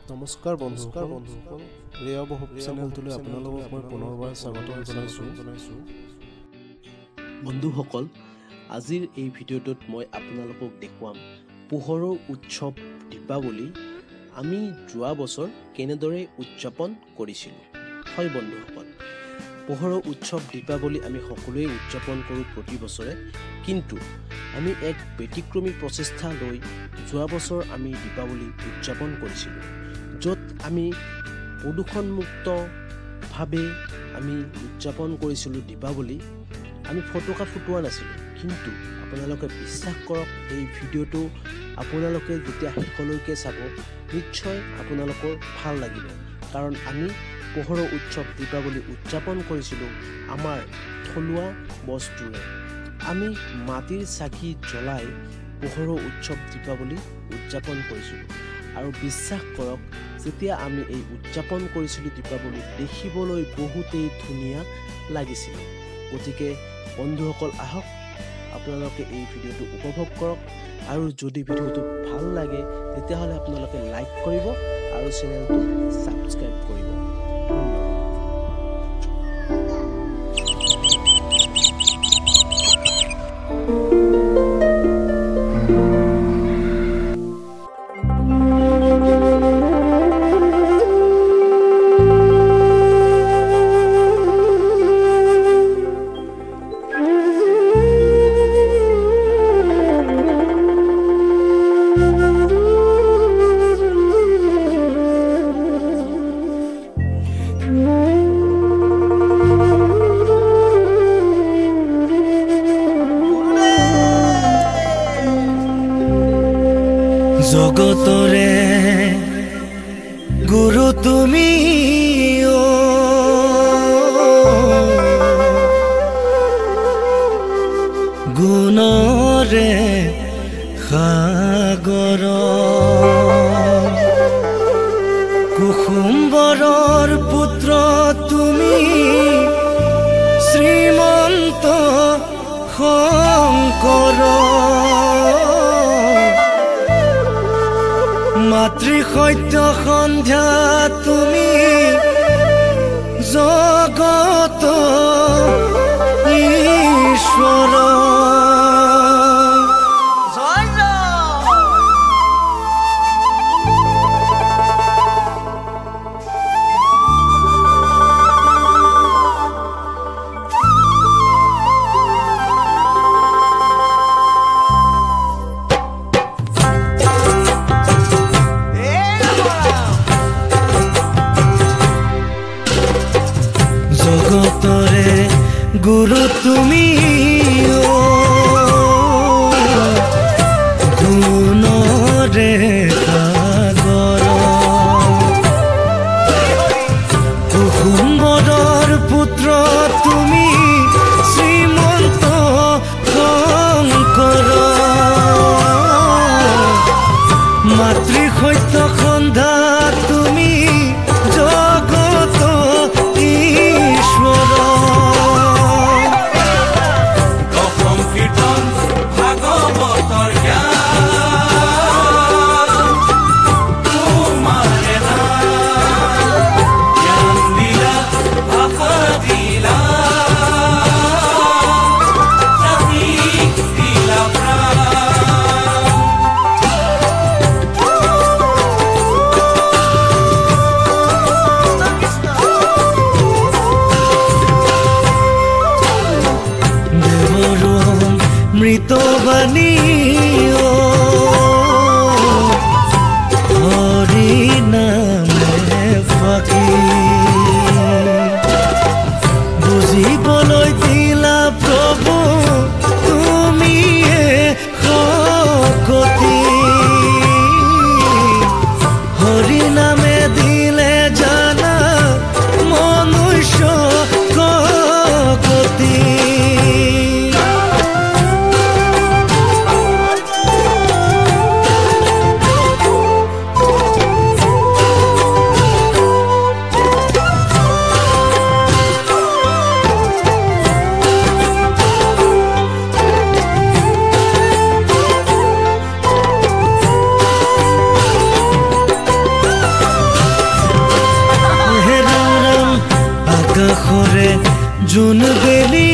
নমস্কাৰ বন্ধুসকল ৰিয়া বহু চেনেলটোলৈ আপোনালোকক মই পুনৰবাৰ স্বাগতম জনাইছো বন্ধুসকল আজিৰ এই ভিডিঅ'টোত মই আপোনালোকক দেখুৱাম পোহৰৰ উৎসৱ দীপাৱলী আমি যোৱা বছৰ কেনেদৰে উদযাপন কৰিছিলোঁ হয় বন্ধুসকল পোহৰৰ উৎসৱ দীপাৱলী আমি সকলোৱে উদযাপন কৰোঁ প্ৰতি বছৰে কিন্তু আমি এক ব্যতিক্ৰমী প্ৰচেষ্টা লৈ যোৱা বছৰ আমি দীপাৱলী উদযাপন কৰিছিলোঁ য'ত আমি প্ৰদূষণমুক্তভাৱে আমি উদযাপন কৰিছিলোঁ দীপাৱলী আমি ফটকা ফুটোৱা নাছিলোঁ কিন্তু আপোনালোকে বিশ্বাস কৰক এই ভিডিঅ'টো আপোনালোকে যেতিয়া শেষলৈকে চাব নিশ্চয় আপোনালোকৰ ভাল লাগিব কাৰণ আমি পোহৰৰ উৎসৱ দীপাৱলী উদযাপন কৰিছিলোঁ আমাৰ থলুৱা বস্তুৰে আমি মাটিৰ চাকি জ্বলাই পোহৰৰ উৎসৱ দীপাৱলী উদযাপন কৰিছিলোঁ আৰু বিশ্বাস কৰক যেতিয়া আমি এই উদযাপন কৰিছিলোঁ দীপাৱলী দেখিবলৈ বহুতেই ধুনীয়া লাগিছিল গতিকে বন্ধুসকল আহক আপোনালোকে এই ভিডিঅ'টো উপভোগ কৰক আৰু যদি ভিডিঅ'টো ভাল লাগে তেতিয়াহ'লে আপোনালোকে লাইক কৰিব আৰু চেনেলটো ছাবস্ক্ৰাইব কৰিব জগতরে গুরু তুমি গুণরে সাগর কুসুম্বৰৰ পুত্ৰ তুমি শ্ৰীমন্ত শংকৰ মাতৃ সত্য সন্ধ্যা তুমি জগত ঈশ্বৰ জগতরে গুরু তুমি গুণরে সাগৰ কুসুম্বৰৰ পুত্ৰ তুমি শ্ৰীমন্ত শংকৰ মাতৃ সত্য সন্ধ্যা তুমি জগত ঈশ্বৰ অসম কীৰ্তন ভাগৱতৰ জ্ঞান তোমাৰে জ্ঞান দিলা ভাষা দিলা জাতি দিলা মৃতবাণী হৰি নামে ফাকি বুজিবলৈ দিলা প্ৰভু তুমিয়ে শক্তি হৰি নামে দিলে জানা মনুষ্য গতি আকাশৰে জোন বেলি